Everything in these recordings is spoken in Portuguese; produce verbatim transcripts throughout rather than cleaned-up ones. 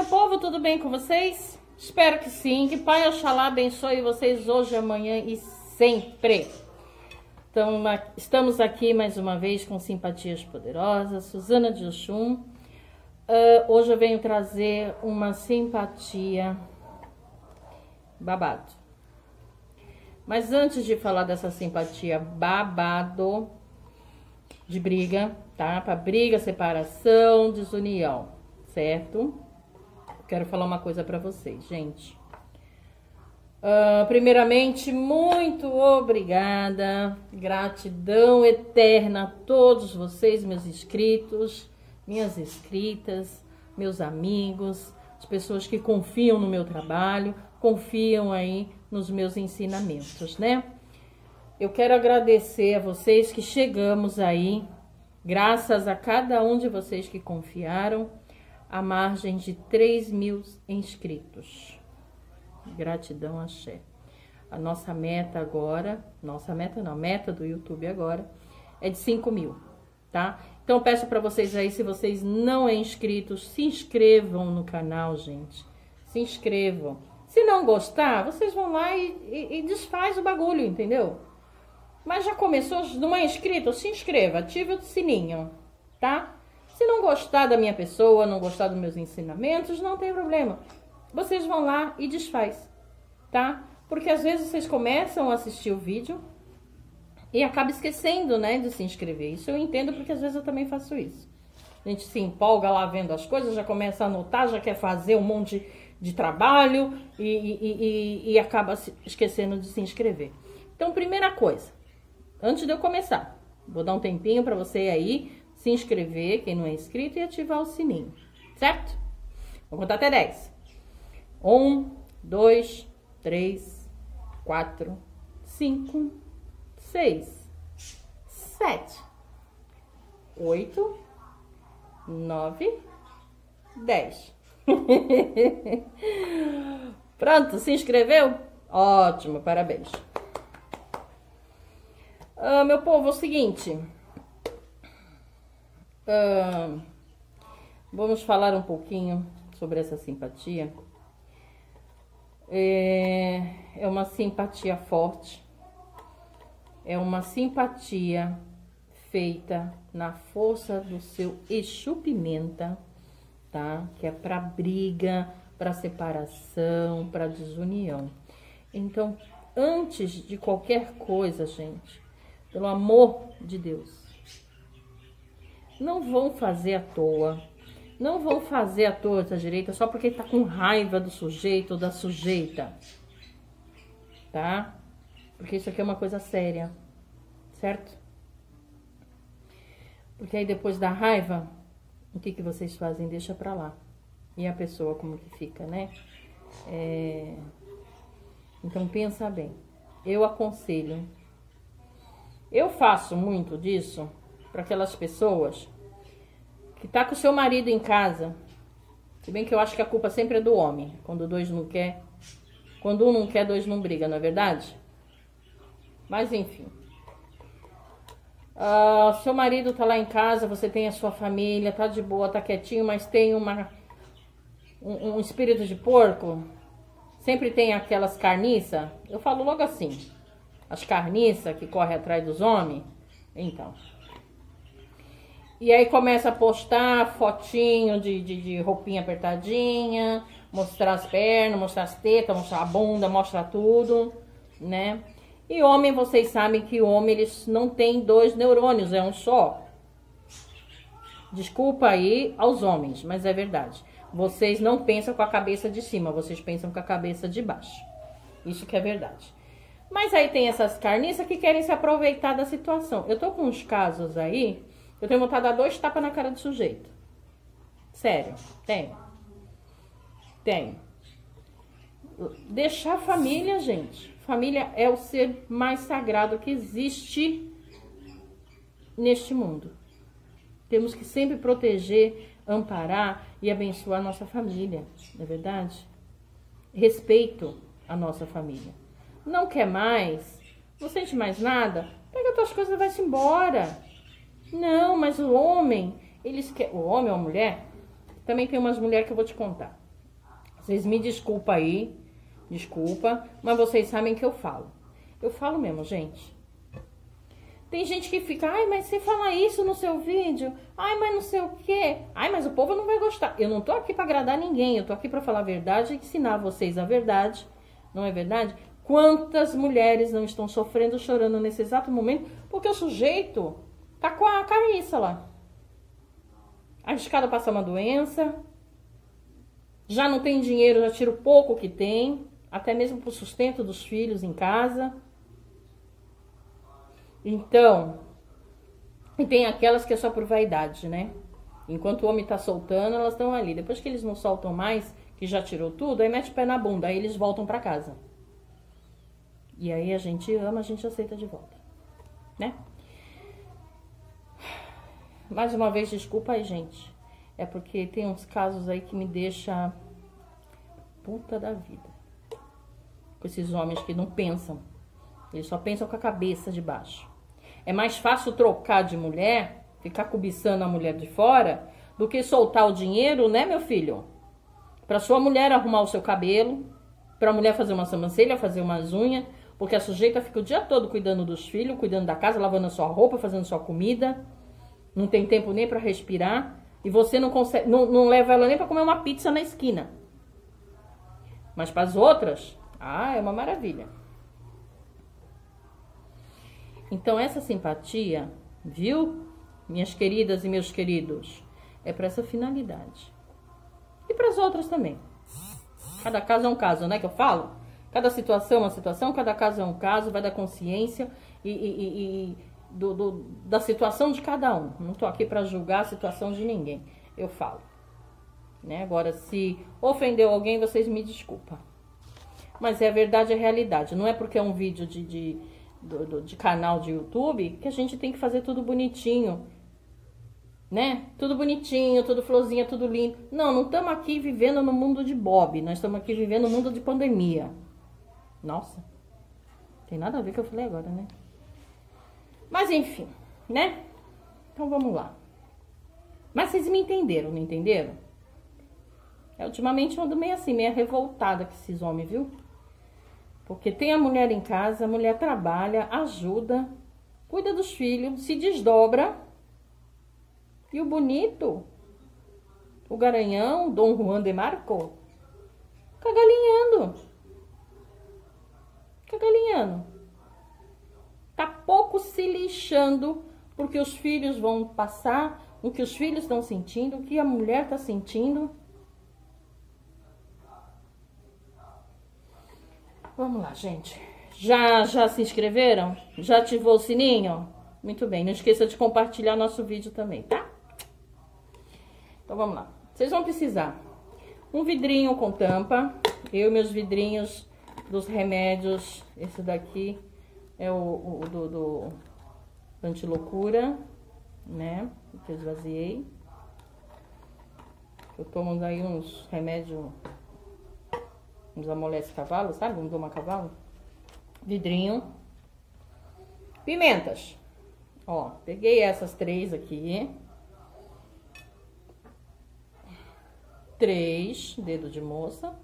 povo, tudo bem com vocês? Espero que sim, que Pai Oxalá abençoe vocês hoje, amanhã e sempre. Então, estamos aqui mais uma vez com Simpatias Poderosas, Suzana de Oxum. Uh, hoje eu venho trazer uma simpatia babado. Mas antes de falar dessa simpatia babado, de briga, tá? Para briga, separação, desunião, certo? Quero falar uma coisa para vocês, gente. Uh, primeiramente, muito obrigada, gratidão eterna a todos vocês, meus inscritos, minhas inscritas, meus amigos, as pessoas que confiam no meu trabalho, confiam aí nos meus ensinamentos, né? Eu quero agradecer a vocês que chegamos aí, graças a cada um de vocês que confiaram, à margem de três mil inscritos. Gratidão, axé. A nossa meta agora, nossa meta não, meta do YouTube agora, é de cinco mil, tá? Então, peço para vocês aí, se vocês não é inscritos, se inscrevam no canal, gente. Se inscrevam. Se não gostar, vocês vão lá e, e, e desfaz o bagulho, entendeu? Mas já começou, não é inscrito? Se inscreva, ative o sininho, tá? Se não gostar da minha pessoa, não gostar dos meus ensinamentos, não tem problema. Vocês vão lá e desfaz, tá? Porque às vezes vocês começam a assistir o vídeo e acabam esquecendo, né, de se inscrever. Isso eu entendo porque às vezes eu também faço isso. A gente se empolga lá vendo as coisas, já começa a anotar, já quer fazer um monte de trabalho e, e, e, e acaba esquecendo de se inscrever. Então, primeira coisa, antes de eu começar, vou dar um tempinho para você aí se inscrever, quem não é inscrito, e ativar o sininho, certo? Vou contar até dez. Um, dois, três, quatro, cinco, seis, sete, oito, nove, dez. Pronto, se inscreveu? Ótimo, parabéns. Ah, meu povo, é o seguinte... Uh, vamos falar um pouquinho sobre essa simpatia. É, é uma simpatia forte, é uma simpatia feita na força do seu Exu Pimenta, tá? Que é para briga, para separação, para desunião. Então, antes de qualquer coisa, gente, pelo amor de Deus, não vão fazer à toa. Não vão fazer à toa da direita só porque tá com raiva do sujeito ou da sujeita. Tá? Porque isso aqui é uma coisa séria. Certo? Porque aí depois da raiva, o que que vocês fazem? Deixa pra lá. E a pessoa como que fica, né? É... Então pensa bem. Eu aconselho. Eu faço muito disso para aquelas pessoas que tá com o seu marido em casa. Se bem que eu acho que a culpa sempre é do homem. Quando dois não quer, quando um não quer, dois não brigam, não é verdade? Mas enfim. Uh, seu marido tá lá em casa, você tem a sua família, tá de boa, tá quietinho, mas tem uma um, um espírito de porco. Sempre tem aquelas carniças. Eu falo logo assim. As carniças que correm atrás dos homens. Então... E aí começa a postar fotinho de, de, de roupinha apertadinha, mostrar as pernas, mostrar as tetas, mostrar a bunda, mostrar tudo, né? E homem, vocês sabem que o homem, eles não tem dois neurônios, é um só. Desculpa aí aos homens, mas é verdade. Vocês não pensam com a cabeça de cima, vocês pensam com a cabeça de baixo. Isso que é verdade. Mas aí tem essas carniças que querem se aproveitar da situação. Eu tô com uns casos aí... Eu tenho vontade de dar dois tapas na cara do sujeito. Sério, tenho. Tenho. Deixar a família, gente. Família é o ser mais sagrado que existe neste mundo. Temos que sempre proteger, amparar e abençoar a nossa família, não é verdade? Respeito a nossa família. Não quer mais? Não sente mais nada? Pega as tuas coisas e vai-se embora. Não, mas o homem, eles querem... O homem ou a mulher, também tem umas mulheres que eu vou te contar. Vocês me desculpam aí, desculpa, mas vocês sabem que eu falo. Eu falo mesmo, gente. Tem gente que fica, ai, mas você fala isso no seu vídeo, ai, mas não sei o quê, ai, mas o povo não vai gostar. Eu não tô aqui pra agradar ninguém, eu tô aqui pra falar a verdade e ensinar vocês a verdade, não é verdade? Quantas mulheres não estão sofrendo, chorando nesse exato momento, porque o sujeito tá com a cariça lá. Arriscado a passar uma doença, já não tem dinheiro, já tira o pouco que tem, até mesmo pro sustento dos filhos em casa. Então, e tem aquelas que é só por vaidade, né? Enquanto o homem tá soltando, elas estão ali. Depois que eles não soltam mais, que já tirou tudo, aí mete o pé na bunda, aí eles voltam pra casa. E aí a gente ama, a gente aceita de volta, né? Mais uma vez, desculpa aí, gente. É porque tem uns casos aí que me deixa puta da vida. Com esses homens que não pensam. Eles só pensam com a cabeça de baixo. É mais fácil trocar de mulher, ficar cobiçando a mulher de fora, do que soltar o dinheiro, né, meu filho? Pra sua mulher arrumar o seu cabelo, pra mulher fazer uma sobrancelha, fazer umas unhas, porque a sujeita fica o dia todo cuidando dos filhos, cuidando da casa, lavando a sua roupa, fazendo sua comida. Não tem tempo nem pra respirar. E você não consegue, não, não leva ela nem pra comer uma pizza na esquina. Mas pras outras, ah, é uma maravilha. Então essa simpatia, viu, minhas queridas e meus queridos, é para essa finalidade. E para as outras também. Cada caso é um caso, né, que eu falo? Cada situação é uma situação, cada caso é um caso, vai da consciência e, e, e, e do, do, da situação de cada um. Não tô aqui para julgar a situação de ninguém, eu falo. Né? Agora, se ofendeu alguém, vocês me desculpam. Mas é a verdade, é a realidade. Não é porque é um vídeo de... de Do, do, de canal de YouTube, que a gente tem que fazer tudo bonitinho, né? Tudo bonitinho, tudo florzinha, tudo lindo. Não, não estamos aqui vivendo no mundo de Bob, nós estamos aqui vivendo no mundo de pandemia. Nossa, tem nada a ver com o que eu falei agora, né? Mas enfim, né? Então vamos lá. Mas vocês me entenderam, não entenderam? É, ultimamente eu ando meio assim, meio revoltada com esses homens, viu? Porque tem a mulher em casa, a mulher trabalha, ajuda, cuida dos filhos, se desdobra. E o bonito, o garanhão, Dom Juan de Marco, fica galinhando. Fica galinhando. Tá pouco se lixando porque os filhos vão passar, o que os filhos estão sentindo, o que a mulher tá sentindo. Vamos lá, gente. Já, já se inscreveram? Já ativou o sininho? Muito bem. Não esqueça de compartilhar nosso vídeo também, tá? Então, vamos lá. Vocês vão precisar um vidrinho com tampa. Eu e meus vidrinhos dos remédios. Esse daqui é o, o do, do anti-loucura, né? Que eu esvaziei. Eu tomo aí uns remédios... Uns amolece cavalo, sabe? Um doma cavalo. Vidrinho. Pimentas. Ó, peguei essas três aqui. Três dedos de moça.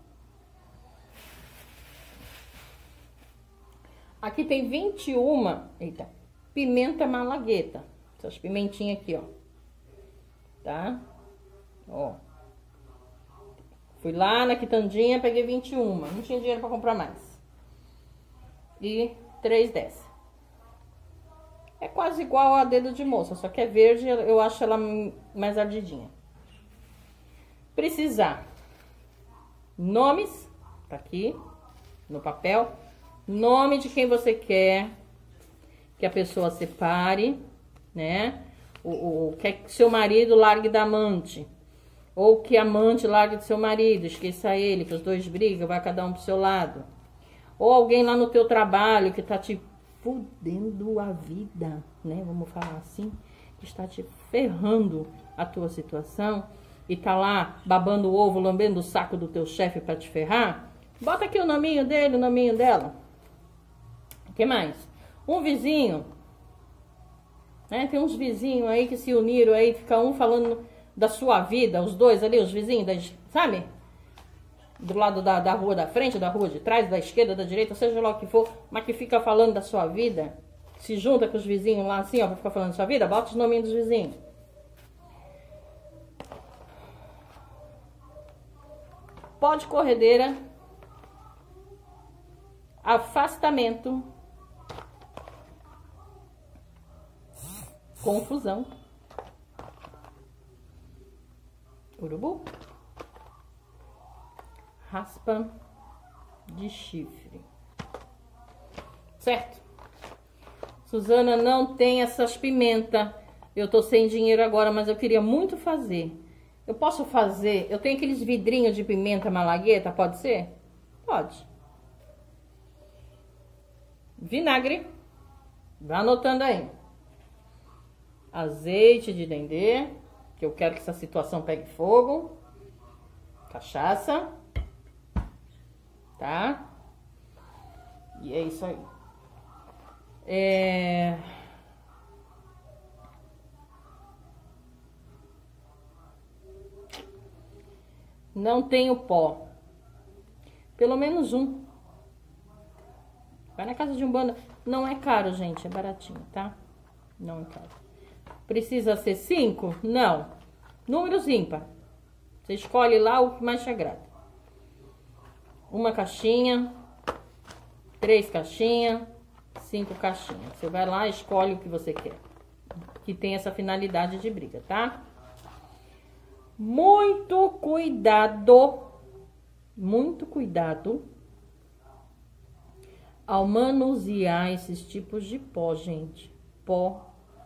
Aqui tem vinte e uma, eita, pimenta malagueta. Essas pimentinhas aqui, ó. Tá? Ó. Fui lá na quitandinha, peguei vinte e uma. Não tinha dinheiro pra comprar mais. E três dessas. É quase igual a dedo de moça, só que é verde, eu acho ela mais ardidinha. Precisar. Nomes, tá aqui, no papel. Nome de quem você quer que a pessoa separe, né? O, o, quer que seu marido largue da amante. Ou que a amante largue do seu marido, esqueça ele, que os dois brigam, vai cada um pro seu lado. Ou alguém lá no teu trabalho que tá te fudendo a vida, né? Vamos falar assim, que está te ferrando a tua situação e tá lá babando o ovo, lambendo o saco do teu chefe pra te ferrar. Bota aqui o nominho dele, o nominho dela. O que mais? Um vizinho, né? Tem uns vizinhos aí que se uniram aí, fica um falando da sua vida, os dois ali, os vizinhos, sabe? do lado da, da rua da frente, da rua de trás, da esquerda, da direita, seja lá o que for, mas que fica falando da sua vida, se junta com os vizinhos lá assim, ó, pra ficar falando da sua vida, bota os nominhos dos vizinhos. Pó de corredeira, afastamento, confusão, urubu, raspa de chifre. Certo? Suzana, não tem essas pimentas. Eu tô sem dinheiro agora, mas eu queria muito fazer. Eu posso fazer? Eu tenho aqueles vidrinhos de pimenta malagueta, pode ser? Pode. Vinagre. Vai anotando aí. Azeite de dendê, que eu quero que essa situação pegue fogo. Cachaça. Tá? E é isso aí. É... Não tenho pó. Pelo menos um. Vai na casa de umbanda. Não é caro, gente. É baratinho, tá? Não é caro. Precisa ser cinco? Não. Números ímpar. Você escolhe lá o que mais te agrada. Uma caixinha. Três caixinhas. Cinco caixinhas. Você vai lá e escolhe o que você quer. Que tem essa finalidade de briga, tá? Muito cuidado. Muito cuidado ao manusear esses tipos de pó, gente. Pó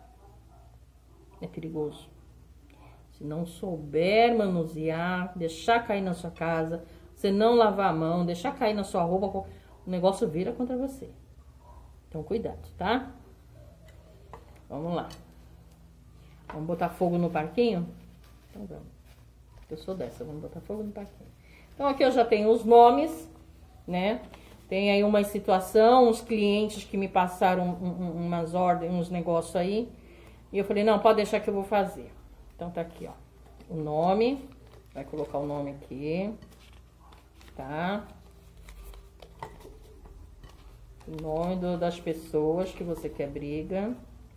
é perigoso. Se não souber manusear, deixar cair na sua casa, você não lavar a mão, deixar cair na sua roupa, o negócio vira contra você. Então, cuidado, tá? Vamos lá. Vamos botar fogo no parquinho? Então, vamos. Eu sou dessa, vamos botar fogo no parquinho. Então, aqui eu já tenho os nomes, né? Tem aí uma situação, uns clientes que me passaram um, um, umas ordens, uns negócios aí. E eu falei, não, pode deixar que eu vou fazer. Então, tá aqui, ó. O nome. Vai colocar o nome aqui. Tá? O nome do, das pessoas que você quer briga.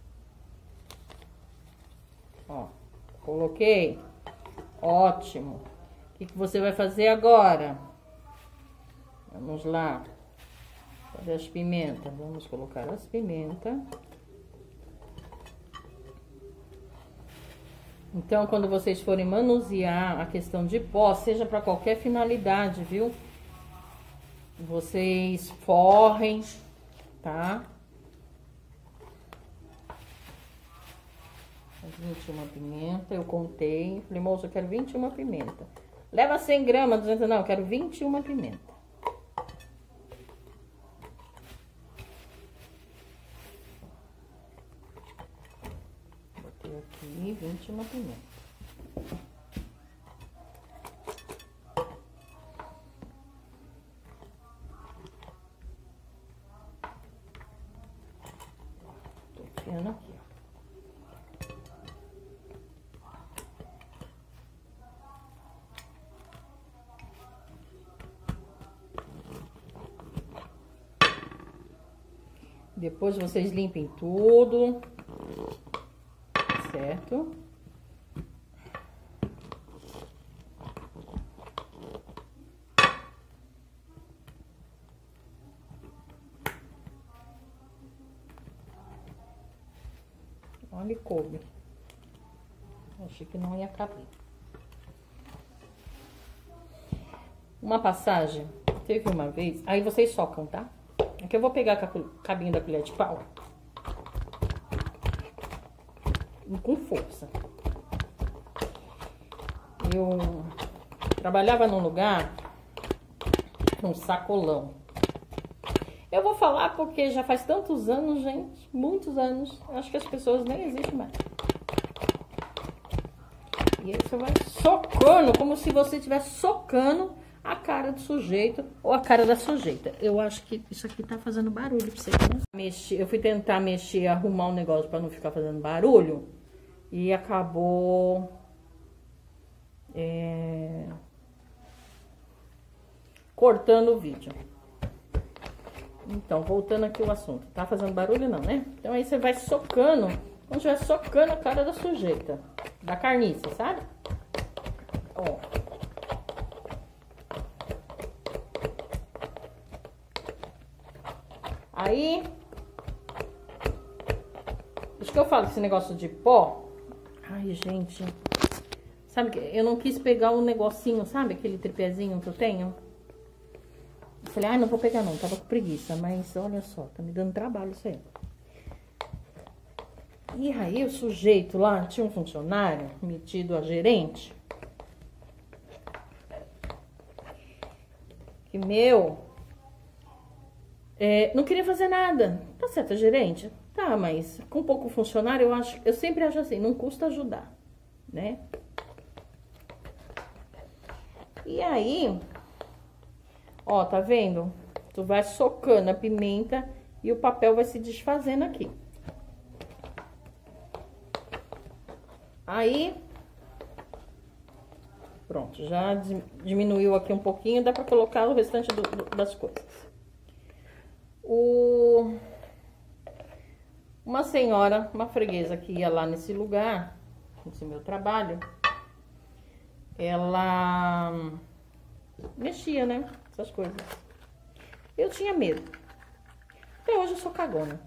Ó, coloquei. Ótimo. O que, que você vai fazer agora? Vamos lá. Cadê as pimentas? Vamos colocar as pimentas. Então, quando vocês forem manusear a questão de pó, seja para qualquer finalidade, viu? Vocês forrem, tá? vinte e uma pimenta, eu contei. Falei, moço, eu quero vinte e uma pimenta. Leva cem gramas, duzentos, não, eu quero vinte e uma pimenta. Botei aqui vinte e uma pimenta. Tô enfiando aqui, ó. Depois vocês limpem tudo, certo? Olha, coube. Achei que não ia caber. Uma passagem, teve uma vez, aí vocês socam, tá? Aqui eu vou pegar com o cabinho da colher de pau. E com força. Eu trabalhava num lugar, num sacolão. Eu vou falar porque já faz tantos anos, gente. Muitos anos. Acho que as pessoas nem existem mais. E aí você vai socando, como se você estivesse socando a cara do sujeito ou a cara da sujeita. Eu acho que isso aqui tá fazendo barulho pra você, né? Mexi, eu fui tentar mexer, arrumar um negócio pra não ficar fazendo barulho e acabou... É... cortando o vídeo. Então, voltando aqui ao assunto. Tá fazendo barulho não, né? Então aí você vai socando, quando estiver socando a cara da sujeita, da carniça, sabe? Ó. Aí, acho que eu falo esse negócio de pó. Ai, gente, sabe que eu não quis pegar um negocinho, sabe? Aquele tripézinho que eu tenho. Eu falei, ai, não vou pegar não, tava com preguiça, mas olha só, tá me dando trabalho isso aí. E aí o sujeito lá, tinha um funcionário metido a gerente. Que meu, é, não queria fazer nada. Tá certo, gerente? Tá, mas com pouco funcionário, eu acho, eu sempre acho assim, não custa ajudar, né? E aí, ó, tá vendo? Tu vai socando a pimenta e o papel vai se desfazendo aqui. Aí, pronto, já diminuiu aqui um pouquinho, dá pra colocar o restante do, do, das coisas. O... Uma senhora, uma freguesa que ia lá nesse lugar, nesse meu trabalho, ela mexia, né, essas coisas. Eu tinha medo. Até hoje eu sou cagona.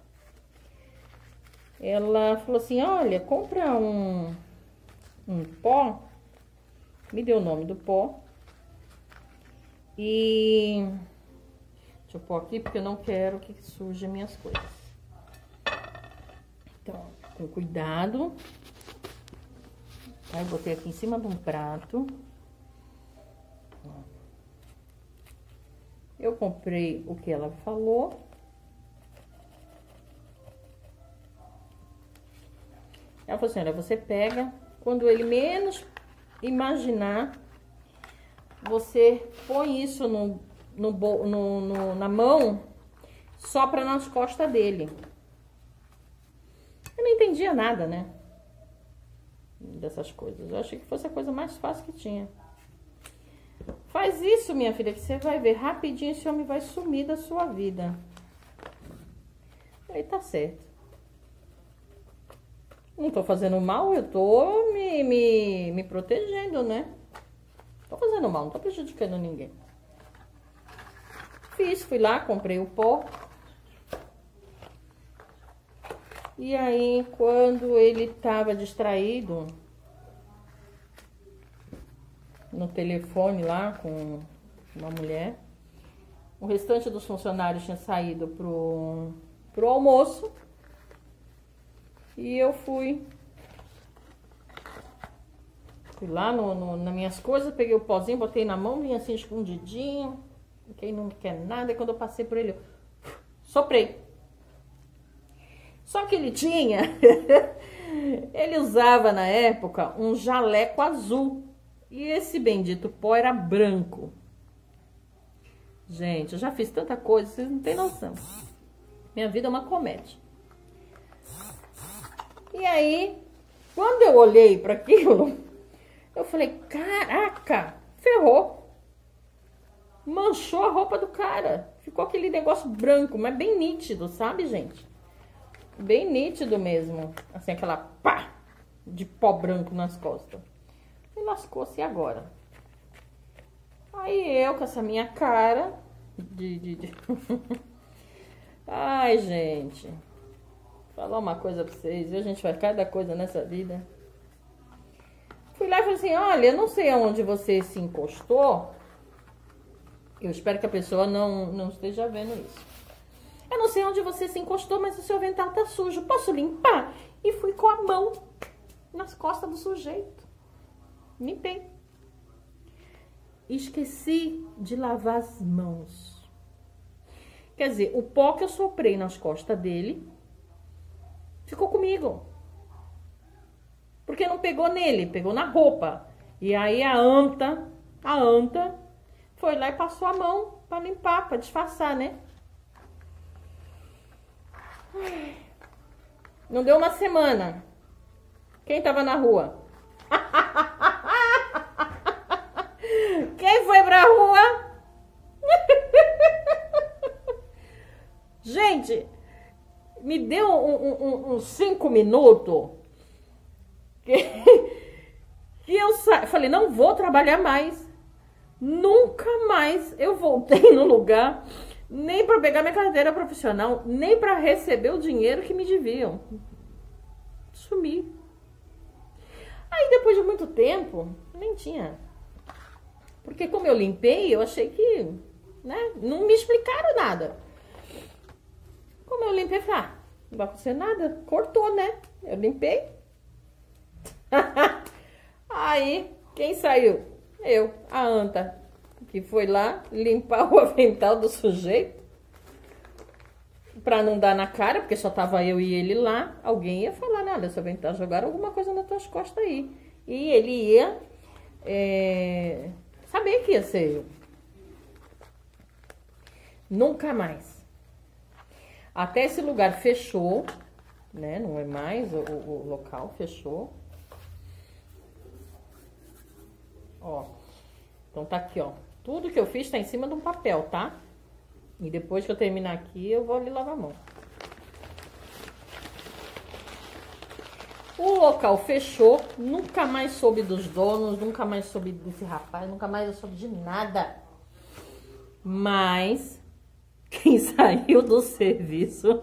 Ela falou assim, olha, compra um, um pó, me deu o nome do pó, e deixa eu pôr aqui porque eu não quero que suje minhas coisas. Então, com cuidado. Aí, botei aqui em cima de um prato. Eu comprei o que ela falou. Ela falou assim, olha, você pega, quando ele menos imaginar, você põe isso no, no, no, no, na mão, sopra nas costas dele. Eu não entendia nada, né? Dessas coisas. Eu achei que fosse a coisa mais fácil que tinha. Faz isso, minha filha, que você vai ver rapidinho esse homem vai sumir da sua vida. Aí tá certo. Não tô fazendo mal, eu tô me, me, me protegendo, né? Tô fazendo mal, não tô prejudicando ninguém. Fiz, fui lá, comprei o pó. E aí, quando ele tava distraído no telefone lá com uma mulher, o restante dos funcionários tinha saído pro, pro almoço. E eu fui, fui lá no, no, nas minhas coisas, peguei o pozinho, botei na mão, vinha assim escondidinho. Quem não quer nada, e quando eu passei por ele, eu soprei. Só que ele tinha, ele usava na época um jaleco azul. E esse bendito pó era branco. Gente, eu já fiz tanta coisa, vocês não têm noção. Minha vida é uma comédia. E aí, quando eu olhei para aquilo, eu falei, caraca, ferrou. Manchou a roupa do cara. Ficou aquele negócio branco, mas bem nítido, sabe, gente? Bem nítido mesmo. Assim, aquela pá de pó branco nas costas. E lascou-se agora. Aí eu, com essa minha cara de... de, de... Ai, gente... Falar uma coisa pra vocês, viu? A gente faz cada coisa nessa vida. Fui lá e falei assim, olha, eu não sei aonde você se encostou. Eu espero que a pessoa não, não esteja vendo isso. Eu não sei onde você se encostou, mas o seu avental tá sujo. Posso limpar? E fui com a mão nas costas do sujeito. Limpei. Esqueci de lavar as mãos. Quer dizer, o pó que eu soprei nas costas dele ficou comigo. Porque não pegou nele, pegou na roupa. E aí a anta, a anta, foi lá e passou a mão pra limpar, pra disfarçar, né? Não deu uma semana. Quem tava na rua? Quem foi pra rua? Gente, me deu uns um, um, um cinco minutos que, que eu sa... falei, não vou trabalhar mais. Nunca mais eu voltei no lugar, nem para pegar minha carteira profissional, nem para receber o dinheiro que me deviam. Sumi. Aí depois de muito tempo, nem tinha. Porque como eu limpei, eu achei que, né, não me explicaram nada. Como eu limpei, falei, ah, não vai acontecer nada. Cortou, né? Eu limpei. Aí, quem saiu? Eu, a Anta, que foi lá limpar o avental do sujeito. Pra não dar na cara, porque só tava eu e ele lá. Alguém ia falar, nada, seu avental, jogaram alguma coisa nas tuas costas aí. E ele ia é, saber que ia ser eu. Nunca mais. Até esse lugar fechou, né? Não é mais, o, o, o local fechou. Ó, então tá aqui, ó. Tudo que eu fiz tá em cima de um papel, tá? E depois que eu terminar aqui, eu vou ali lavar a mão. O local fechou, nunca mais soube dos donos, nunca mais soube desse rapaz, nunca mais eu soube de nada. Mas quem saiu do serviço,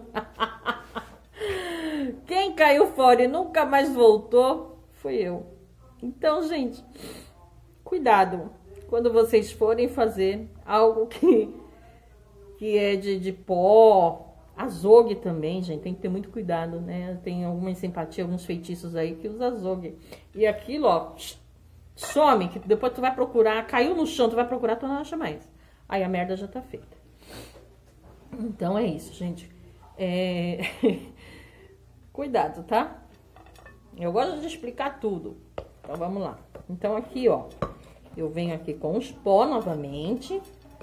quem caiu fora e nunca mais voltou, fui eu. Então, gente, cuidado quando vocês forem fazer algo que, que é de, de pó, azogue também, gente, tem que ter muito cuidado, né? Tem alguma simpatia, alguns feitiços aí que usa azogue. E aquilo, ó, some, que depois tu vai procurar, caiu no chão, tu vai procurar, tu não acha mais. Aí a merda já tá feita. Então é isso, gente. É... Cuidado, tá? Eu gosto de explicar tudo. Então vamos lá. Então aqui, ó, eu venho aqui com os pó novamente.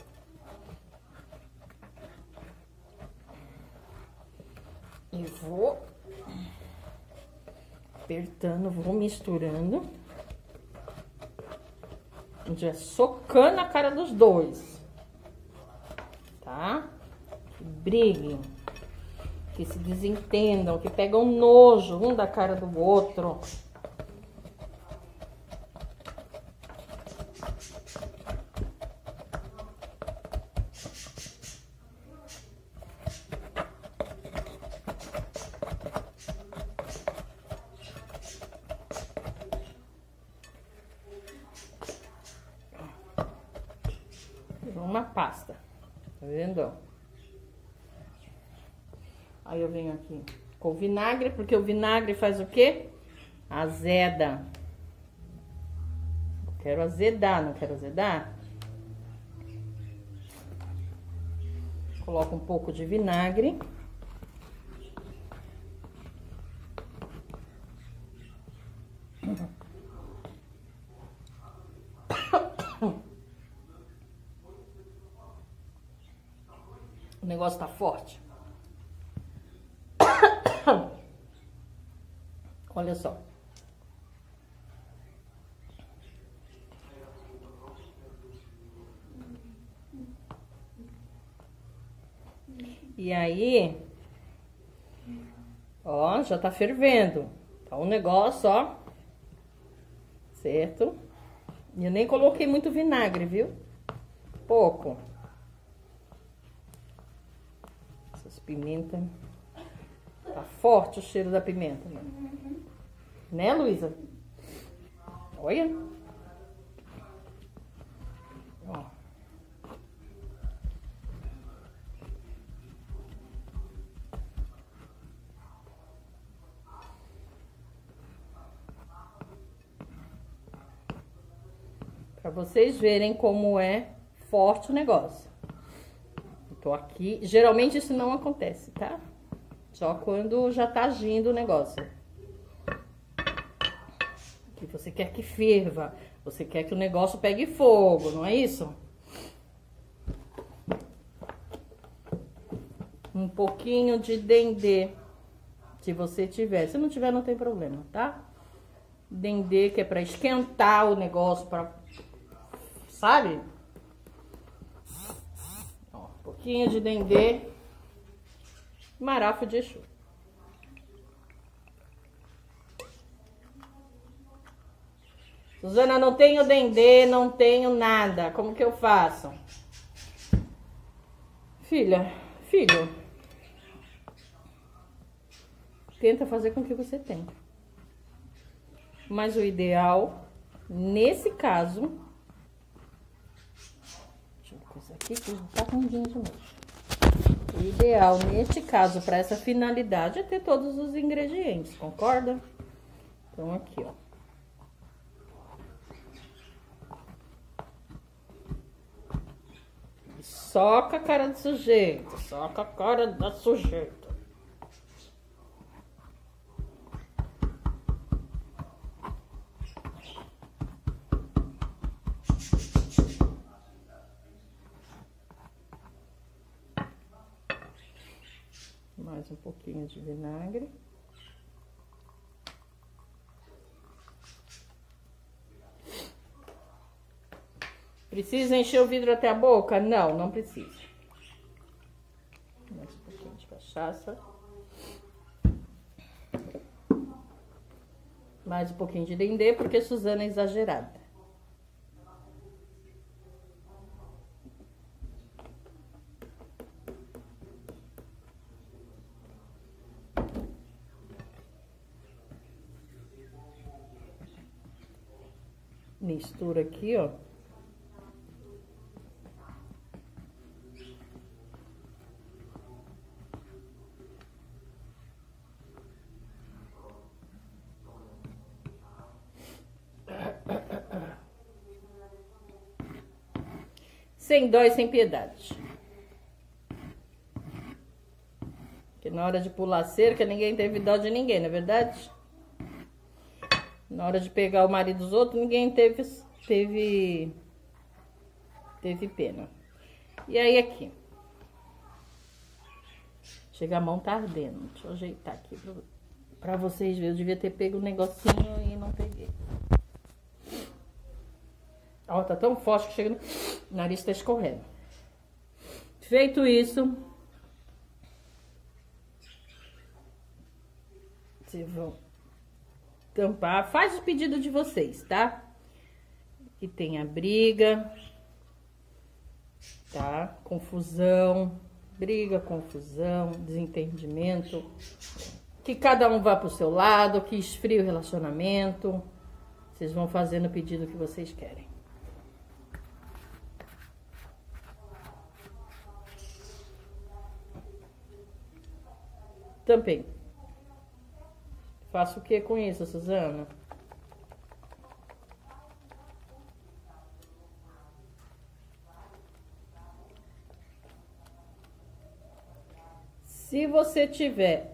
E vou apertando, vou misturando. Já socando a cara dos dois. Tá? Que briguem. Que se desentendam, que pegam nojo um da cara do outro. Uma pasta, tá vendo? Aí eu venho aqui com o vinagre, porque o vinagre faz o quê? Azeda. Eu quero azedar, não quero azedar? Coloco um pouco de vinagre. O negócio tá forte. Olha só. E aí, ó, já tá fervendo. Tá um negócio, ó. Certo? E eu nem coloquei muito vinagre, viu? Pouco. Essas pimentas. Tá forte o cheiro da pimenta, né? Né, Luísa? Olha. Ó. Pra vocês verem como é forte o negócio. Tô aqui. Geralmente isso não acontece, tá? Só quando já tá agindo o negócio. Que você quer que ferva. Você quer que o negócio pegue fogo, não é isso? Um pouquinho de dendê. Se você tiver. Se não tiver, não tem problema, tá? Dendê, que é pra esquentar o negócio, pra... Sabe? Ó, um pouquinho de dendê. Marafo de Exu. Suzana, não tenho dendê, não tenho nada. Como que eu faço? Filha, filho, tenta fazer com o que você tem. Mas o ideal, nesse caso... Deixa eu coisar aqui que tá rondinho de novo. O ideal, neste caso, para essa finalidade, é ter todos os ingredientes, concorda? Então, aqui, ó. Soca a cara do sujeito, soca a cara da sujeita. Mais um pouquinho de vinagre. Precisa encher o vidro até a boca? Não, não precisa. Mais um pouquinho de cachaça. Mais um pouquinho de dendê, porque Suzana é exagerada. Mistura aqui, ó. Sem dó e sem piedade. Porque na hora de pular cerca, ninguém teve dó de ninguém, não é verdade? Na hora de pegar o marido dos outros, ninguém teve, teve, teve pena. E aí, aqui. Chega, a mão tá ardendo. Deixa eu ajeitar aqui pra, pra vocês verem. Eu devia ter pego o negocinho e não peguei. Ó, tá tão forte que chega no... O nariz tá escorrendo. Feito isso, vocês vão tampar. Faz o pedido de vocês, tá? Que tem a briga, tá? Confusão, briga, confusão, desentendimento. Que cada um vá pro seu lado, que esfrie o relacionamento. Vocês vão fazendo o pedido que vocês querem. Tampei. Faço o que com isso, Suzana? Se você tiver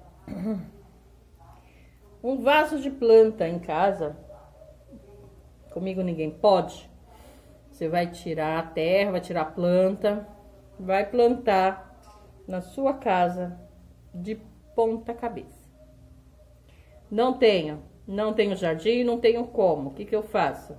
um vaso de planta em casa, comigo ninguém pode, você vai tirar a terra, vai tirar a planta, vai plantar na sua casa de ponta cabeça. Não tenho, não tenho jardim, não tenho como. O que que eu faço?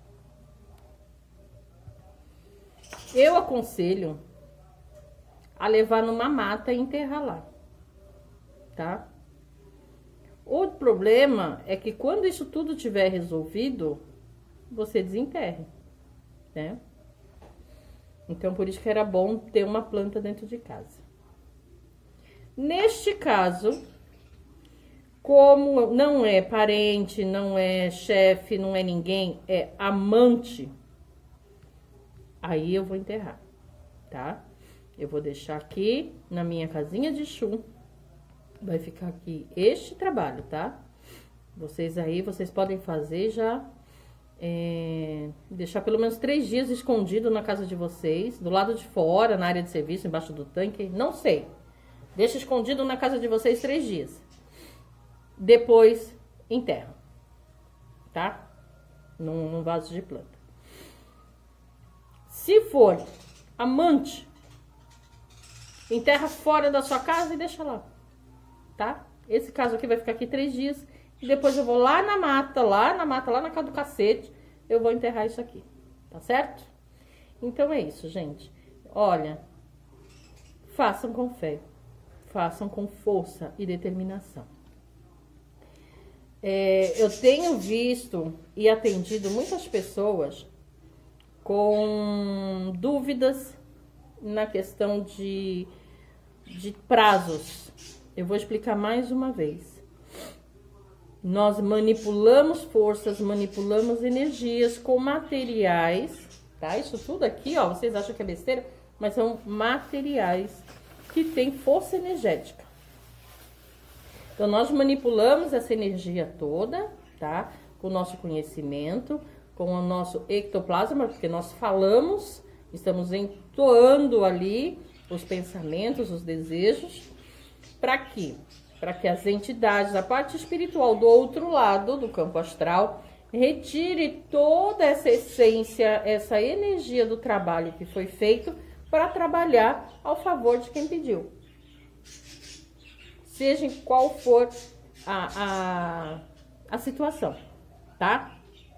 Eu aconselho a levar numa mata e enterrar lá, tá? O problema é que quando isso tudo tiver resolvido, você desenterre, né? Então, por isso que era bom ter uma planta dentro de casa. Neste caso, como não é parente, não é chefe, não é ninguém, é amante, aí eu vou enterrar, tá? Eu vou deixar aqui na minha casinha de Exu. Vai ficar aqui este trabalho, tá? Vocês aí, vocês podem fazer já, é, deixar pelo menos três dias escondido na casa de vocês, do lado de fora, na área de serviço, embaixo do tanque, não sei. Deixa escondido na casa de vocês três dias. Depois, enterra, tá? Num, num vaso de planta. Se for amante, enterra fora da sua casa e deixa lá, tá? Esse caso aqui vai ficar aqui três dias. E depois eu vou lá na mata, lá na mata, lá na casa do cacete, eu vou enterrar isso aqui, tá certo? Então é isso, gente. Olha, façam com fé. façam com força e determinação. É, eu tenho visto e atendido muitas pessoas com dúvidas na questão de, de prazos. Eu vou explicar mais uma vez. Nós manipulamos forças, manipulamos energias com materiais, tá? Isso tudo aqui, ó, vocês acham que é besteira, mas são materiais que têm força energética. Então, nós manipulamos essa energia toda, tá? Com o nosso conhecimento, com o nosso ectoplasma, porque nós falamos, estamos entoando ali os pensamentos, os desejos, para quê? Para que as entidades, a parte espiritual do outro lado do campo astral, retire toda essa essência, essa energia do trabalho que foi feito para trabalhar ao favor de quem pediu. Seja em qual for a, a, a situação, tá?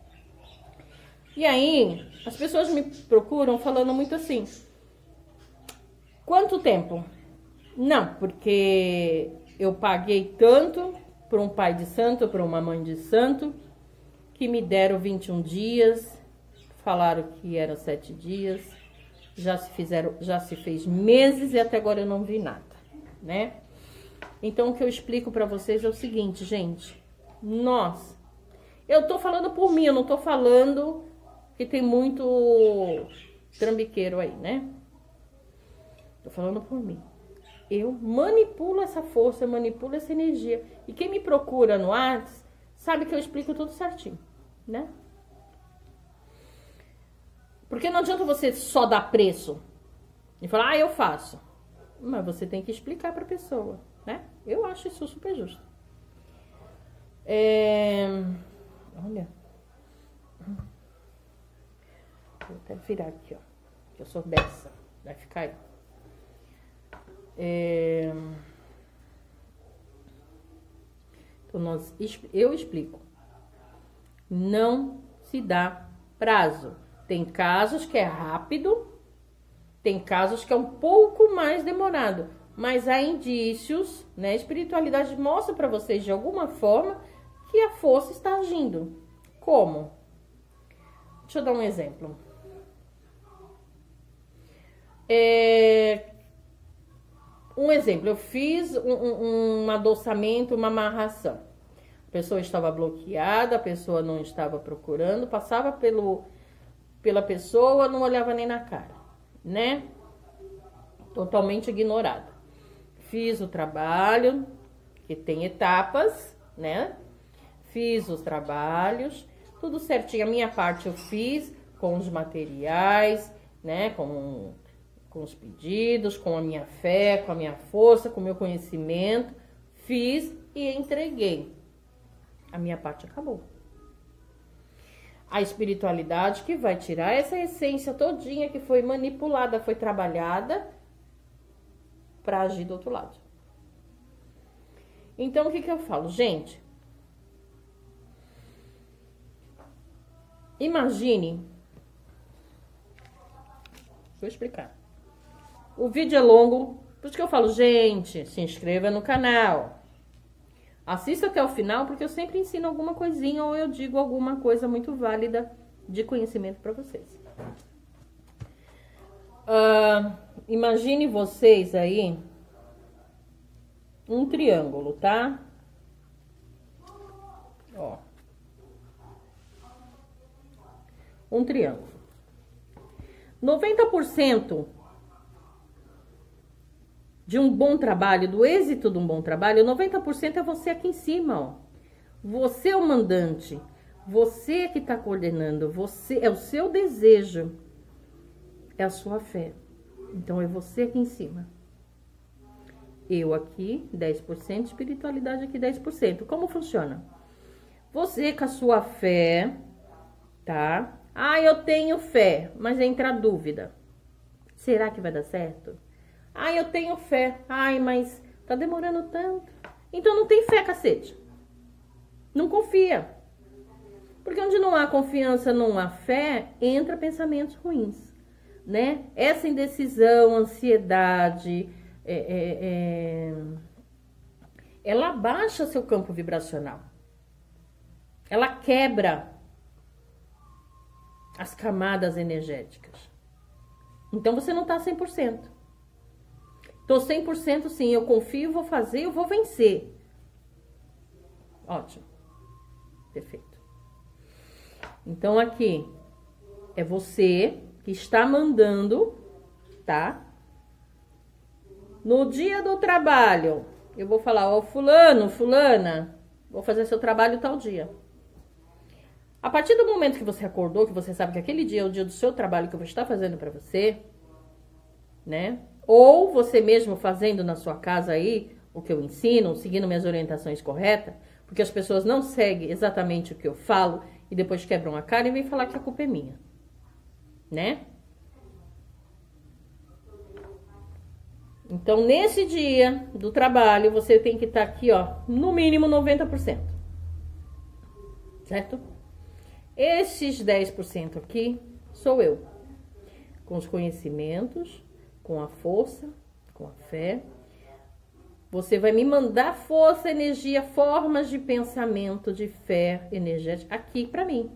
E aí, as pessoas me procuram falando muito assim, quanto tempo? Não, porque eu paguei tanto para um pai de santo, para uma mãe de santo, que me deram vinte e um dias, falaram que eram sete dias, já se fizeram, já se fez meses e até agora eu não vi nada, né? Então, o que eu explico para vocês é o seguinte, gente. Nós, eu tô falando por mim, eu não tô falando que tem muito trambiqueiro aí, né? Tô falando por mim. Eu manipulo essa força, eu manipulo essa energia. E quem me procura no WhatsApp, sabe que eu explico tudo certinho, né? Porque não adianta você só dar preço e falar, ah, eu faço. Mas você tem que explicar pra pessoa, né? Eu acho isso super justo. É... Olha. Vou até virar aqui, ó. Que eu sou dessa. Vai ficar aí. É... Então, nós, eu explico. Não se dá prazo. Tem casos que é rápido, tem casos que é um pouco mais demorado, mas há indícios, né? A espiritualidade mostra para vocês de alguma forma que a força está agindo. Como? Deixa eu dar um exemplo. É... Um exemplo, eu fiz um, um, um adoçamento, uma amarração. A pessoa estava bloqueada, a pessoa não estava procurando, passava pelo, pela pessoa, não olhava nem na cara, né? Totalmente ignorada. Fiz o trabalho, que tem etapas, né? Fiz os trabalhos, tudo certinho. A minha parte eu fiz com os materiais, né? Com, com os pedidos, com a minha fé, com a minha força, com o meu conhecimento. Fiz e entreguei. A minha parte acabou. A espiritualidade que vai tirar essa essência todinha que foi manipulada, foi trabalhada para agir do outro lado. Então, o que que eu falo? Gente, imagine... Vou explicar. O vídeo é longo, por isso que eu falo, gente, se inscreva no canal. Assista até o final, porque eu sempre ensino alguma coisinha ou eu digo alguma coisa muito válida de conhecimento para vocês. Uh, imagine vocês aí um triângulo, tá? Ó. Um triângulo. noventa por cento de um bom trabalho, do êxito de um bom trabalho, noventa por cento é você aqui em cima, ó. Você é o mandante, você que está coordenando, você é o seu desejo, é a sua fé. Então, é você aqui em cima. Eu aqui, dez por cento, espiritualidade aqui, dez por cento. Como funciona? Você com a sua fé, tá? Ah, eu tenho fé, mas entra a dúvida. Será que vai dar certo? Ah, eu tenho fé. Ai, mas tá demorando tanto. Então não tem fé, cacete. Não confia. Porque onde não há confiança, não há fé, entra pensamentos ruins, né? Essa indecisão, ansiedade, é, é, é, ela baixa seu campo vibracional. Ela quebra as camadas energéticas. Então, você não tá cem por cento. Tô cem por cento sim, eu confio, vou fazer, eu vou vencer. Ótimo. Perfeito. Então, aqui é você que está mandando, tá? No dia do trabalho, eu vou falar, ó, fulano, fulana, vou fazer seu trabalho tal dia. A partir do momento que você acordou, que você sabe que aquele dia é o dia do seu trabalho que eu vou estar fazendo para você, né? Ou você mesmo fazendo na sua casa aí o que eu ensino, seguindo minhas orientações corretas, porque as pessoas não seguem exatamente o que eu falo e depois quebram a cara e vêm falar que a culpa é minha, né? Então, nesse dia do trabalho, você tem que estar aqui, ó, no mínimo noventa por cento. Certo? Esses dez por cento aqui sou eu. Com os conhecimentos, com a força, com a fé. Você vai me mandar força, energia, formas de pensamento, de fé energética aqui pra mim.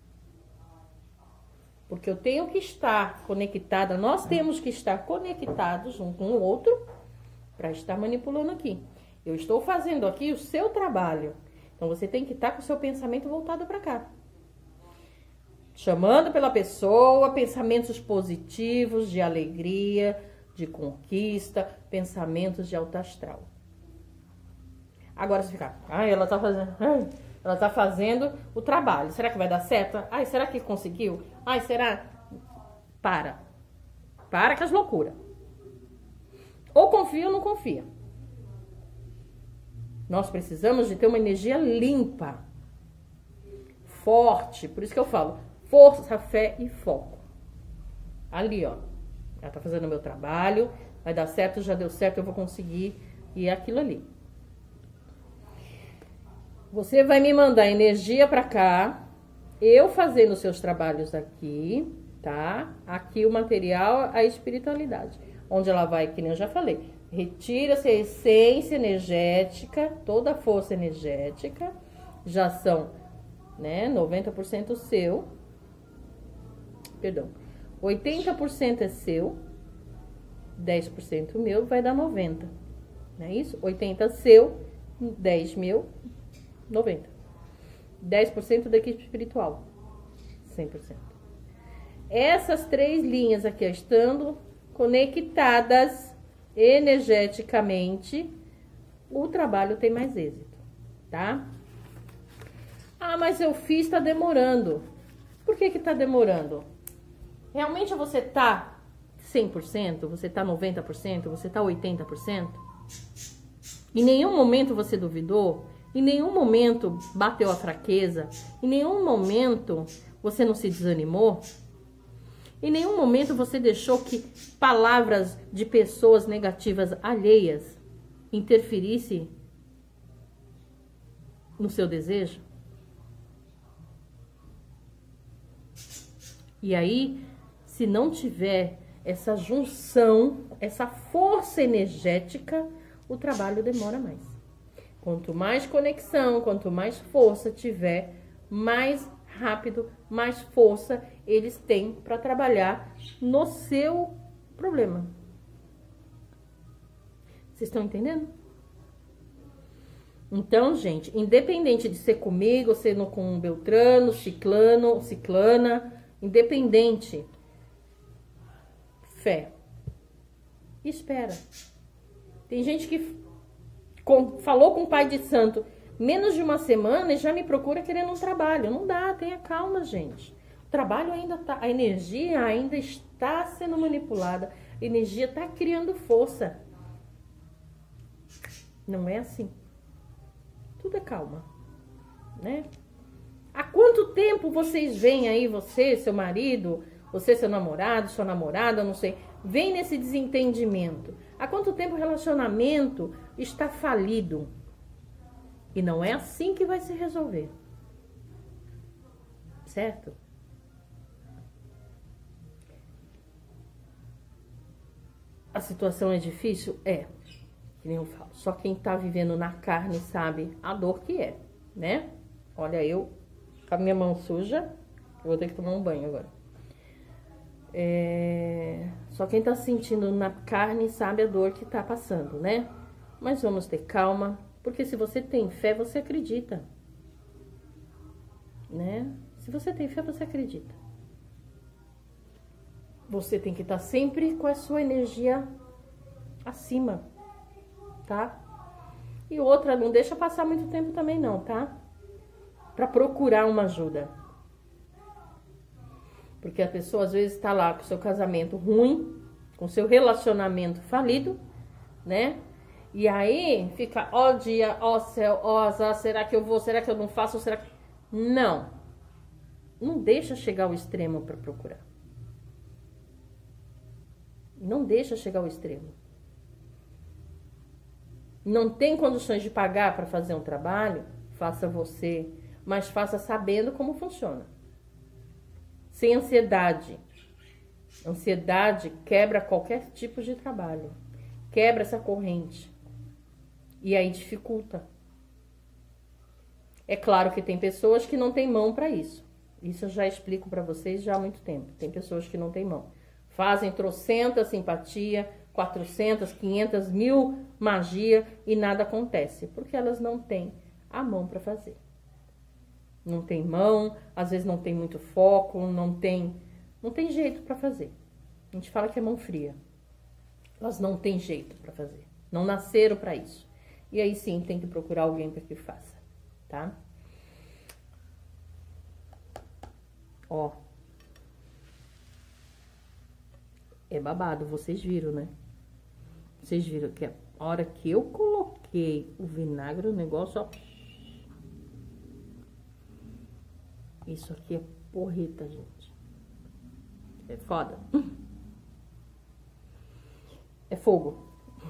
Porque eu tenho que estar conectada, nós temos que estar conectados um com o outro para estar manipulando aqui. Eu estou fazendo aqui o seu trabalho. Então, você tem que estar com o seu pensamento voltado para cá. Chamando pela pessoa, pensamentos positivos, de alegria, de conquista, pensamentos de alto astral. Agora você fica, ai, ela tá fazendo, ai, ela tá fazendo o trabalho. Será que vai dar certo? Ai, será que conseguiu? Ai, será? Para. Para com as loucuras. Ou confia ou não confia. Nós precisamos de ter uma energia limpa, forte. Por isso que eu falo, força, fé e foco. Ali, ó. Ela tá fazendo o meu trabalho, vai dar certo, já deu certo, eu vou conseguir. E é aquilo ali. Você vai me mandar energia pra cá, eu fazendo os seus trabalhos aqui, tá? Aqui o material, a espiritualidade. Onde ela vai, que nem eu já falei, retira-se a essência energética, toda a força energética, já são, né, noventa por cento seu, perdão, oitenta por cento é seu, dez por cento meu, vai dar noventa, não é isso? oitenta seu, dez meu, noventa. dez por cento da equipe espiritual, cem por cento. Essas três linhas aqui, estando conectadas energeticamente, o trabalho tem mais êxito, tá? Ah, mas eu fiz, tá demorando. Por que que tá demorando? Realmente você tá cem por cento? Você tá noventa por cento? Você tá oitenta por cento? Em nenhum momento você duvidou? Em nenhum momento bateu a fraqueza? Em nenhum momento você não se desanimou? Em nenhum momento você deixou que palavras de pessoas negativas alheias interferissem no seu desejo? E aí, se não tiver essa junção, essa força energética, o trabalho demora mais. Quanto mais conexão, quanto mais força tiver, mais rápido, mais força eles têm para trabalhar no seu problema. Vocês estão entendendo? Então, gente, independente de ser comigo, ser no, com um Beltrano, Ciclano, Ciclana, independente, fé. Espera. Tem gente que com, falou com o pai de santo menos de uma semana e já me procura querendo um trabalho. Não dá, tenha calma, gente. O trabalho ainda tá, a energia ainda está sendo manipulada. A energia está criando força. Não é assim. Tudo é calma, né? Há quanto tempo vocês veem aí, você, seu marido, você, seu namorado, sua namorada, não sei, vem nesse desentendimento? Há quanto tempo o relacionamento está falido? E não é assim que vai se resolver. Certo? A situação é difícil? É, que nem eu falo. Só quem tá vivendo na carne sabe a dor que é, né? Olha, eu com a minha mão suja, eu vou ter que tomar um banho agora. É... Só quem tá sentindo na carne sabe a dor que tá passando, né? Mas vamos ter calma, porque se você tem fé, você acredita, né? Se você tem fé, você acredita. Você tem que estar sempre com a sua energia acima, tá? E outra, não deixa passar muito tempo também não, tá? Pra procurar uma ajuda. Porque a pessoa às vezes tá lá com o seu casamento ruim, com o seu relacionamento falido, né? E aí fica, ó dia, ó céu, ó azar, será que eu vou, será que eu não faço, será que... Não. Não deixa chegar ao extremo pra procurar. Não deixa chegar ao extremo. Não tem condições de pagar para fazer um trabalho? Faça você, mas faça sabendo como funciona. Sem ansiedade. Ansiedade quebra qualquer tipo de trabalho. Quebra essa corrente. E aí dificulta. É claro que tem pessoas que não têm mão para isso. Isso eu já explico para vocês já há muito tempo. Tem pessoas que não têm mão. Fazem trocentas simpatia, quatrocentas, quinhentas, mil magia e nada acontece. Porque elas não têm a mão para fazer. Não tem mão, às vezes não tem muito foco, não tem, não tem jeito para fazer. A gente fala que é mão fria. Elas não têm jeito para fazer. Não nasceram para isso. E aí sim tem que procurar alguém para que faça, tá? Ó. É babado, vocês viram, né? Vocês viram que a hora que eu coloquei o vinagre, o negócio, ó. Isso aqui é porreta, gente. É foda. É fogo.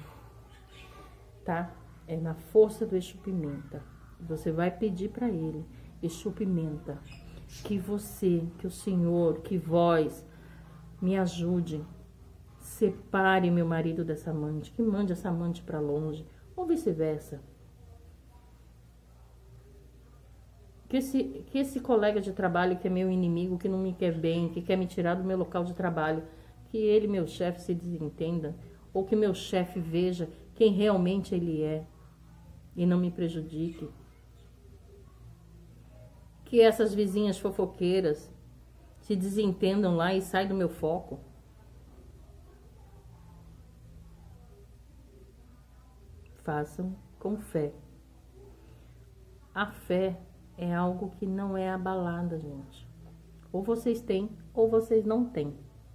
Tá? É na força do Exu Pimenta. Você vai pedir pra ele, Exu Pimenta, que você, que o Senhor, que vós me ajude. Separe meu marido dessa amante, que mande essa amante pra longe, ou vice-versa. Que esse, que esse colega de trabalho que é meu inimigo, que não me quer bem, que quer me tirar do meu local de trabalho, que ele, meu chefe, se desentenda, ou que meu chefe veja quem realmente ele é e não me prejudique. Que essas vizinhas fofoqueiras se desentendam lá e saiam do meu foco. Façam com fé. A fé é algo que não é abalada, gente. Ou vocês têm, ou vocês não têm.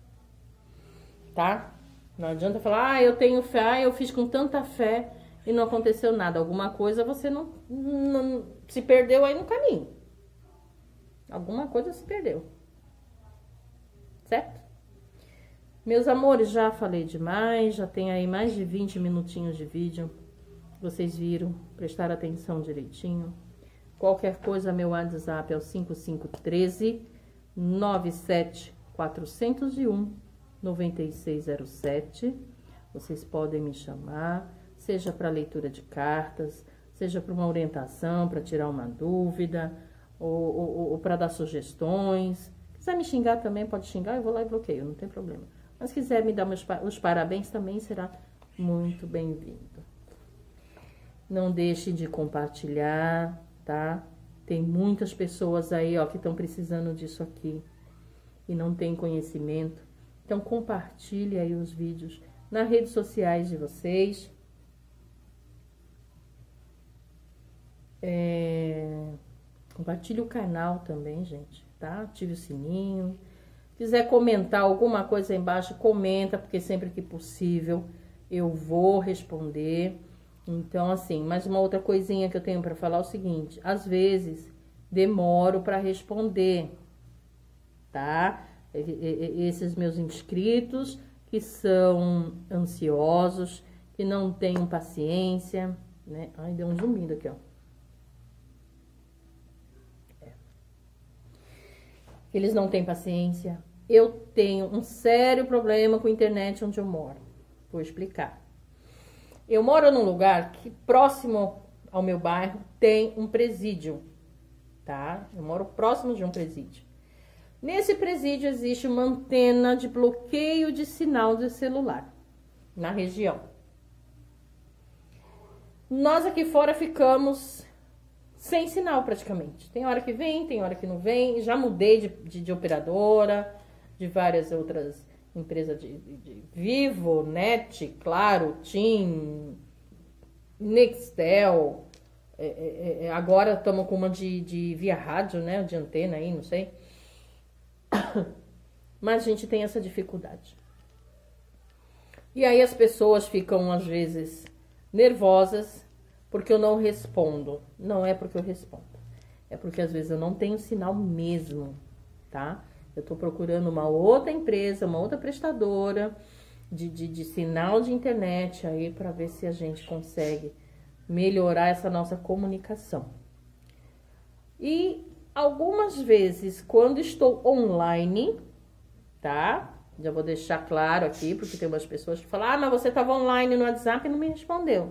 Tá? Não adianta falar, ah, eu tenho fé, ah, eu fiz com tanta fé e não aconteceu nada. Alguma coisa você não, não se perdeu aí no caminho. Alguma coisa se perdeu. Certo? Meus amores, já falei demais, já tem aí mais de vinte minutinhos de vídeo. Vocês viram, prestaram atenção direitinho. Qualquer coisa, meu WhatsApp é o cinco cinco um três, nove sete quatro zero um, nove seis zero sete. Vocês podem me chamar, seja para leitura de cartas, seja para uma orientação, para tirar uma dúvida, ou, ou, ou para dar sugestões. Se quiser me xingar também, pode xingar, eu vou lá e bloqueio, não tem problema. Mas se quiser me dar meus, os parabéns também, será muito bem-vindo. Não deixe de compartilhar, tá? Tem muitas pessoas aí, ó, que estão precisando disso aqui e não tem conhecimento. Então, compartilhe aí os vídeos nas redes sociais de vocês. É... Compartilhe o canal também, gente, tá? Ative o sininho. Se quiser comentar alguma coisa aí embaixo, comenta, porque sempre que possível eu vou responder. Então, assim, mais uma outra coisinha que eu tenho para falar é o seguinte, às vezes demoro para responder, tá? Esses meus inscritos que são ansiosos, que não têm paciência, né? Ai, deu um zoomido aqui, ó. É. Eles não têm paciência. Eu tenho um sério problema com a internet onde eu moro. Vou explicar. Eu moro num lugar que próximo ao meu bairro tem um presídio, tá? Eu moro próximo de um presídio. Nesse presídio existe uma antena de bloqueio de sinal de celular na região. Nós aqui fora ficamos sem sinal praticamente. Tem hora que vem, tem hora que não vem. Já mudei de, de, de operadora, de várias outras empresas de, de, de Vivo, Net, Claro, TIM, Nextel. É, é, é, agora estamos com uma de, de via rádio, né? De antena aí, não sei. Mas a gente tem essa dificuldade. E aí as pessoas ficam, às vezes, nervosas porque eu não respondo. Não é porque eu respondo. É porque, às vezes, eu não tenho sinal mesmo, tá? Eu tô procurando uma outra empresa, uma outra prestadora de, de, de sinal de internet aí para ver se a gente consegue melhorar essa nossa comunicação. E algumas vezes, quando estou online, tá? Já vou deixar claro aqui, porque tem umas pessoas que falam, ah, mas você estava online no WhatsApp e não me respondeu.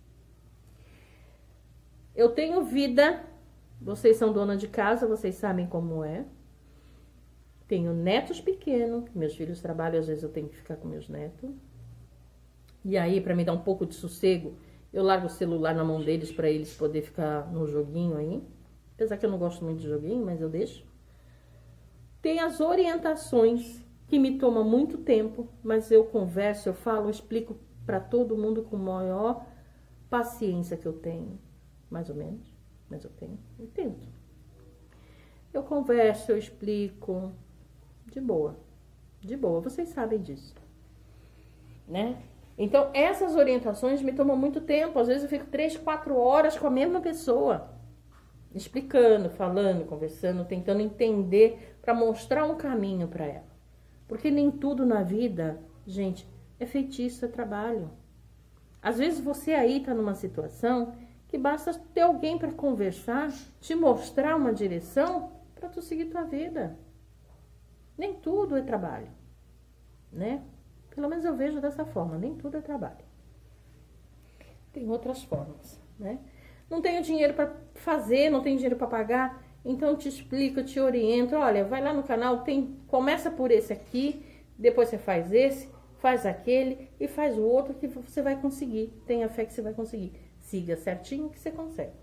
Eu tenho vida, vocês são dona de casa, vocês sabem como é. Tenho netos pequenos, meus filhos trabalham, às vezes eu tenho que ficar com meus netos. E aí, para me dar um pouco de sossego, eu largo o celular na mão deles para eles poderem ficar no joguinho aí. Apesar que eu não gosto muito de joguinho, mas eu deixo. Tem as orientações, que me toma muito tempo, mas eu converso, eu falo, eu explico para todo mundo com a maior paciência que eu tenho. Mais ou menos, mas eu tenho, eu tento. Eu converso, eu explico, de boa, de boa, vocês sabem disso, né? Então, essas orientações me tomam muito tempo, às vezes eu fico três, quatro horas com a mesma pessoa, explicando, falando, conversando, tentando entender, para mostrar um caminho para ela. Porque nem tudo na vida, gente, é feitiço, é trabalho. Às vezes você aí tá numa situação que basta ter alguém para conversar, te mostrar uma direção para tu seguir tua vida. Nem tudo é trabalho, né? Pelo menos eu vejo dessa forma, nem tudo é trabalho. Tem outras formas, né? Não tenho dinheiro para fazer, não tenho dinheiro para pagar, então eu te explico, eu te oriento. Olha, vai lá no canal, tem, começa por esse aqui, depois você faz esse, faz aquele e faz o outro que você vai conseguir. Tenha fé que você vai conseguir. Siga certinho que você consegue.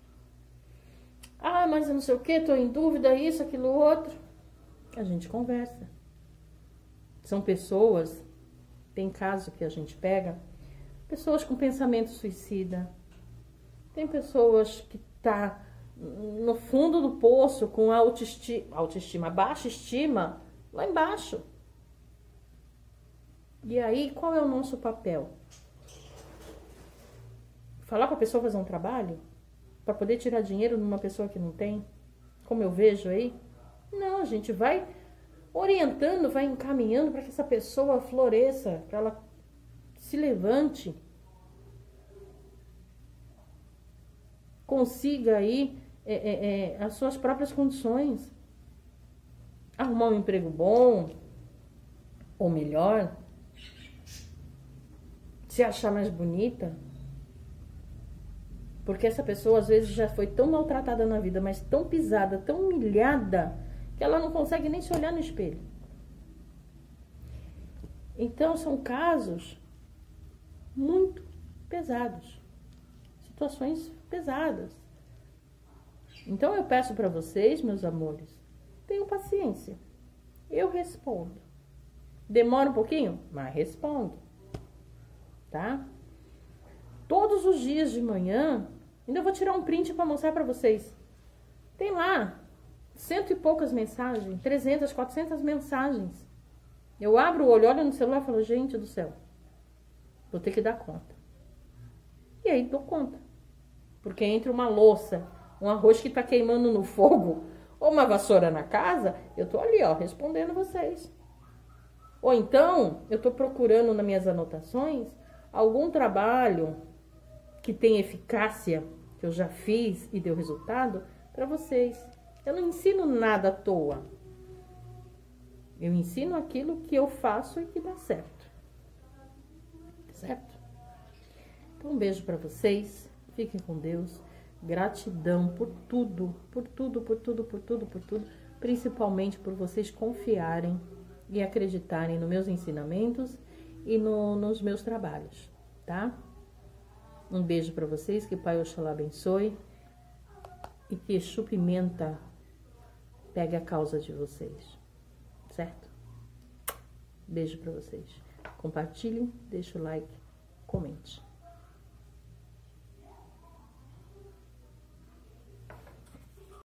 Ah, mas eu não sei o que, tô em dúvida, isso, aquilo, outro. A gente conversa. São pessoas, tem caso que a gente pega, pessoas com pensamento suicida. Tem pessoas que tá no fundo do poço com autoestima, autoestima, baixa estima, lá embaixo. E aí, qual é o nosso papel? Falar para a pessoa fazer um trabalho? Para poder tirar dinheiro numa pessoa que não tem? Como eu vejo aí? Não, a gente vai orientando, vai encaminhando para que essa pessoa floresça, para ela se levante. Consiga aí é, é, é, as suas próprias condições. Arrumar um emprego bom, ou melhor, se achar mais bonita. Porque essa pessoa, às vezes, já foi tão maltratada na vida, mas tão pisada, tão humilhada, que ela não consegue nem se olhar no espelho. Então, são casos muito pesados. Situações pesadas. Então, eu peço para vocês, meus amores, tenham paciência. Eu respondo. Demora um pouquinho? Mas respondo. Tá? Todos os dias de manhã, ainda vou tirar um print para mostrar para vocês. Tem lá cento e poucas mensagens, trezentas, quatrocentas mensagens. Eu abro o olho, olho no celular e falo, gente do céu, vou ter que dar conta. E aí dou conta. Porque entre uma louça, um arroz que tá queimando no fogo, ou uma vassoura na casa, eu tô ali, ó, respondendo vocês. Ou então, eu tô procurando nas minhas anotações algum trabalho que tem eficácia, que eu já fiz e deu resultado, para vocês. Eu não ensino nada à toa. Eu ensino aquilo que eu faço e que dá certo. certo? Então, um beijo pra vocês, fiquem com Deus, gratidão por tudo, por tudo, por tudo, por tudo, por tudo, principalmente por vocês confiarem e acreditarem nos meus ensinamentos e no, nos meus trabalhos, tá? Um beijo pra vocês, que Pai Oxalá abençoe e que Exu Pimenta pegue a causa de vocês, certo? Beijo pra vocês. Compartilhem, deixa o like, comente.